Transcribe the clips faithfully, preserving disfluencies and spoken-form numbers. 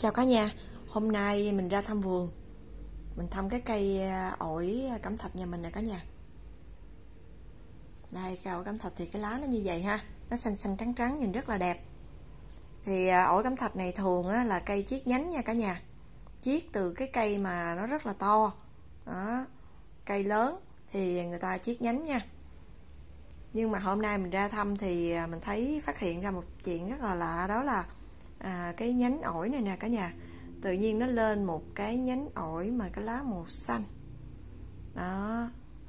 Chào cả nhà, hôm nay mình ra thăm vườn. Mình thăm cái cây ổi cẩm thạch nhà mình nè cả nhà. Đây, cây ổi cẩm thạch thì cái lá nó như vậy ha, nó xanh xanh trắng trắng nhìn rất là đẹp. Thì ổi cẩm thạch này thường á, là cây chiết nhánh nha cả nhà. Chiết từ cái cây mà nó rất là to. Đó, cây lớn thì người ta chiết nhánh nha. Nhưng mà hôm nay mình ra thăm thì mình thấy phát hiện ra một chuyện rất là lạ, đó là à, cái nhánh ổi này nè cả nhà, tự nhiên nó lên một cái nhánh ổi mà cái lá màu xanh đó.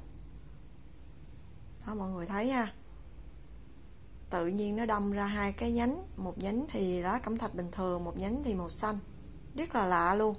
Đó mọi người thấy ha, tự nhiên nó đâm ra hai cái nhánh, một nhánh thì lá cẩm thạch bình thường, một nhánh thì màu xanh, rất là lạ luôn.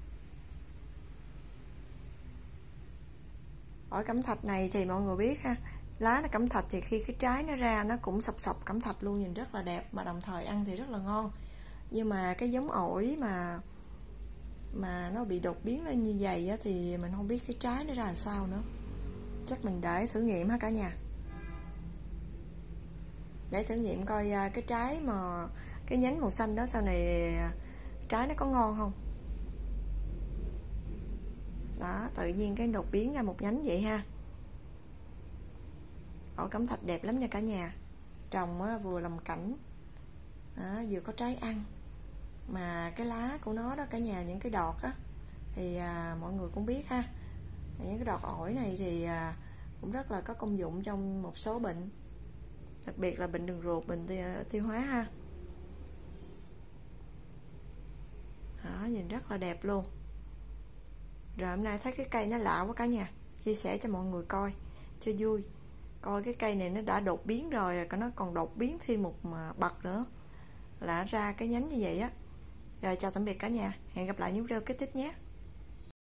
Ổi cẩm thạch này thì mọi người biết ha, lá nó cẩm thạch thì khi cái trái nó ra nó cũng sọc sọc cẩm thạch luôn, nhìn rất là đẹp, mà đồng thời ăn thì rất là ngon. Nhưng mà cái giống ổi mà mà nó bị đột biến lên như vậy á, thì mình không biết cái trái nó ra làm sao nữa. Chắc mình để thử nghiệm ha cả nhà, để thử nghiệm coi cái trái mà cái nhánh màu xanh đó sau này trái nó có ngon không. Đó, tự nhiên cái đột biến ra một nhánh vậy ha. Ổi cẩm thạch đẹp lắm nha cả nhà, trồng á, vừa làm cảnh đó, vừa có trái ăn. Mà cái lá của nó đó cả nhà, những cái đọt á thì à, mọi người cũng biết ha, những cái đọt ổi này thì à, cũng rất là có công dụng trong một số bệnh, đặc biệt là bệnh đường ruột, bệnh tiêu hóa ha. Đó, nhìn rất là đẹp luôn. Rồi hôm nay thấy cái cây nó lạ quá cả nhà, chia sẻ cho mọi người coi cho vui, coi cái cây này nó đã đột biến rồi, rồi nó còn đột biến thêm một bậc nữa là ra cái nhánh như vậy á. Rồi chào tạm biệt cả nhà, hẹn gặp lại những video kế tiếp nhé.